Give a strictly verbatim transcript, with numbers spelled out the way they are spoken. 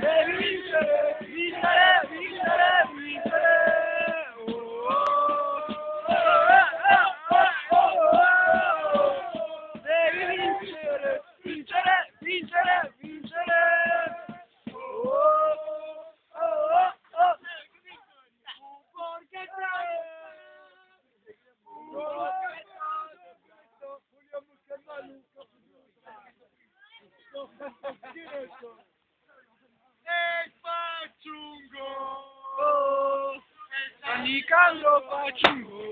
Devi vincere, vincere, vincere, vincere. Oh, oh, oh, oh, oh, oh. Devi vincere, vincere, vincere, vincere. Oh, oh, oh, oh. Porque e faccio un gol, Nicandro faccio un gol.